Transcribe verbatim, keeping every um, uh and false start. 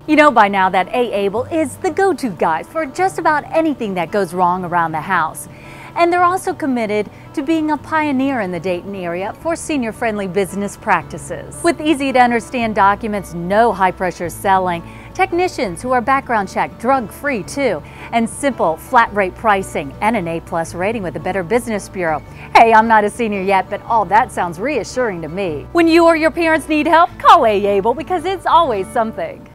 You know by now that A-Able is the go-to guy for just about anything that goes wrong around the house. And they're also committed to being a pioneer in the Dayton area for senior-friendly business practices. With easy-to-understand documents, no high-pressure selling, technicians who are background checked, drug-free too, and simple flat-rate pricing and an A-plus rating with the Better Business Bureau. Hey, I'm not a senior yet, but all that sounds reassuring to me. When you or your parents need help, call A-Able because it's always something.